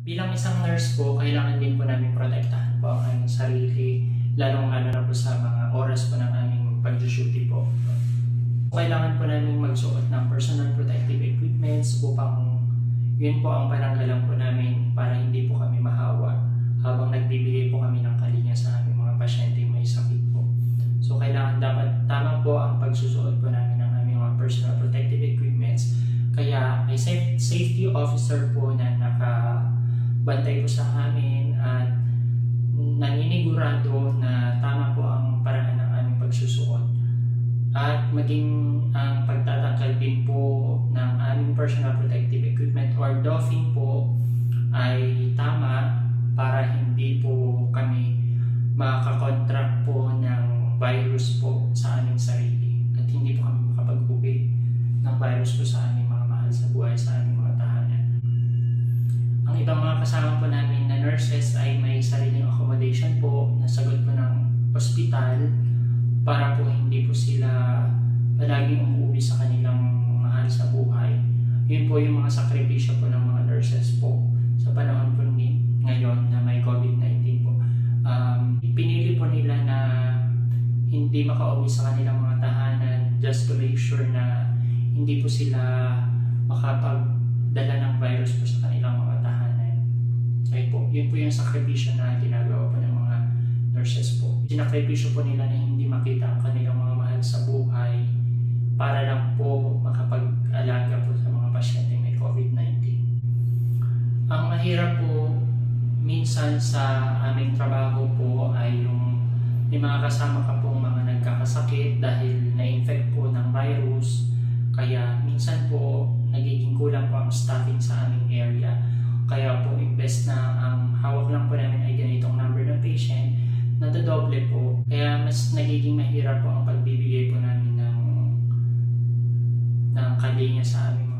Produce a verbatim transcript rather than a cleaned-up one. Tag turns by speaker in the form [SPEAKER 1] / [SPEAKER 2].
[SPEAKER 1] Bilang isang nurse po, kailangan din po namin protektahan po ang aming sarili, lalong-lalo na po sa mga oras po ng aming pag-duty po. Kailangan po namin magsuot ng personal protective equipments upang yun po ang pananggalang po namin para hindi po kami mahawa habang nagbibigay po kami ng kalinga sa aming mga pasyente may sakit po. So kailangan dapat tama po ang pagsusuot po namin ng aming mga personal protective equipments. Kaya may safety officer po na nakabantay po sa amin at naninigurado na tama po ang paraan ng aming pagsusuot. At maging ang pagtatanggal din po ng aming personal protective equipment or doffing po ay tama para hindi po kami makakontract po ng virus po sa aming sarili at hindi po kami makapag-uwi ng virus po sa aming mga mahal sa buhay sa aming mga tahanan. Ang ibang mga kasama po namin na nurses ay may sariling accommodation po na sagot po ng ospital para po hindi po sila palaging umuwi sa kanilang mahal sa buhay. Yun po yung mga sakripisyo po ng mga nurses po sa panahon po ni ngayon na may COVID nineteen po. Um, pinili po nila na hindi makauwi sa kanilang mga tahanan just to make sure na hindi po sila makapagdala ng virus po sa kanilang mga tahanan. Okay po, yun po yung sakripisyo na ginagawa po ng mga nurses po. Sinakripisyo po nila na hindi makita ang kanilang mga mahal sa buhay para lang po makapag-alaga po sa mga pasyente may COVID nineteen. Ang mahirap po minsan sa aming trabaho po ay yung may mga kasama ka pong mga nagkakasakit dahil na-infect po ng virus. Kaya minsan po nagiging kulang po ang staffing sa aming area. Kaya po imbes na ang hawak lang po namin ay ganitong number ng patient, nadadoble po. Kaya mas nagiging mahirap po ang pagbibigay po namin ng, ng kalinga sa aming